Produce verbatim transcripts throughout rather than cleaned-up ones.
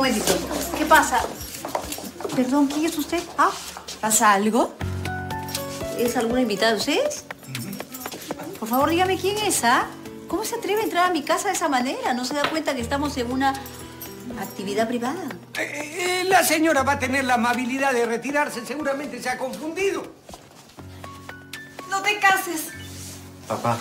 momentito. ¿Qué pasa? Perdón, ¿quién es usted? Ah, ¿Pasa algo? ¿es alguna invitada de ustedes? Por favor, dígame quién es, ¿ah? ¿Cómo se atreve a entrar a mi casa de esa manera? ¿No se da cuenta que estamos en una actividad privada? Eh, eh, la señora va a tener la amabilidad de retirarse. Seguramente se ha confundido. No te cases. Papá.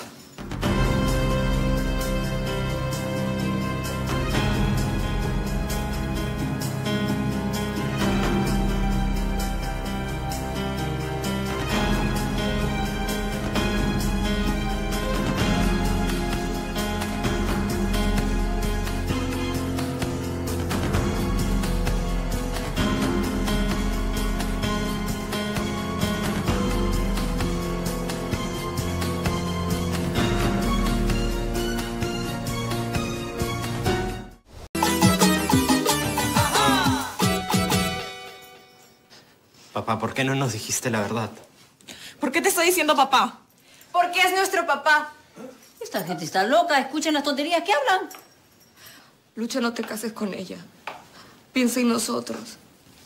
Papá, ¿por qué no nos dijiste la verdad? ¿Por qué te está diciendo papá? Porque es nuestro papá. Esta gente está loca. Escuchen las tonterías que hablan. Lucha, no te cases con ella. Piensa en nosotros.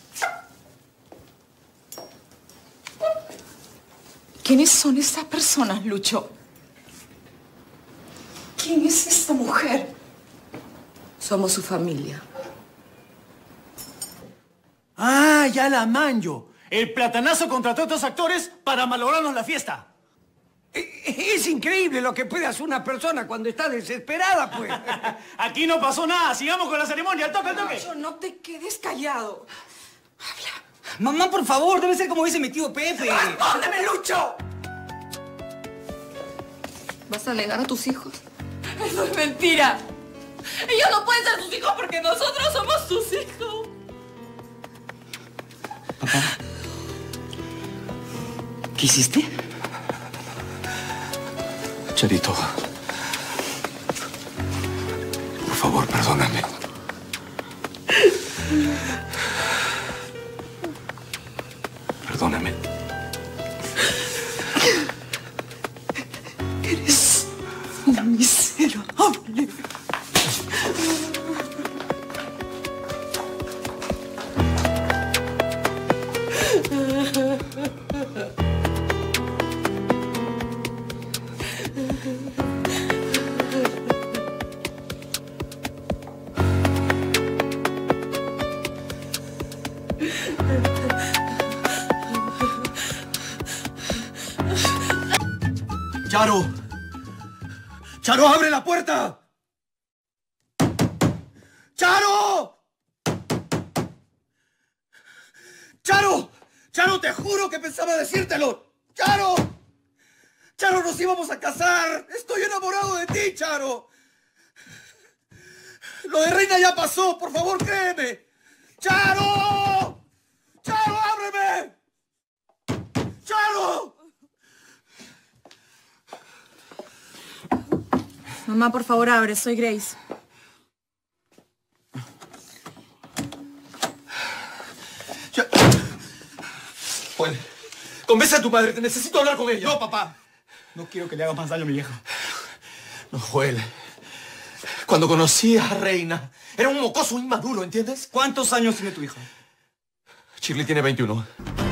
¿Quiénes son estas personas, Lucho? ¿Quién es esta mujer? Somos su familia. Ah, ya la manjo. El platanazo contrató a estos actores para malograrnos la fiesta. Es increíble lo que puede hacer una persona cuando está desesperada, pues. Aquí no pasó nada. Sigamos con la ceremonia. ¡Al toque, al toque! Lucho, no te quedes callado. Habla. Mamá, por favor, debe ser como dice mi tío Pepe. ¡Respóndeme, Lucho! ¿Vas a negar a tus hijos? Eso es mentira. Ellos no pueden ser tus hijos porque nosotros somos sus hijos. Papá, ¿qué hiciste? Charito, por favor, perdóname. Perdóname. Eres un miserable. ¡Charo! ¡Charo, abre la puerta! ¡Charo! ¡Charo! ¡Charo, te juro que pensaba decírtelo! ¡Charo! ¡Charo, nos íbamos a casar! ¡Estoy enamorado de ti, Charo! Lo de Reina ya pasó, por favor, créeme. ¡Charo! ¡Charo, ábreme! ¡Charo! Mamá, por favor, abre. Soy Grace. Ya. Joel, convence a tu madre. Te necesito hablar con ella. No, papá. No quiero que le hagas más daño a mi vieja. No, Joel. Cuando conocí a Reina, era un mocoso inmaduro, ¿entiendes? ¿Cuántos años tiene tu hija? Shirley tiene veintiuno.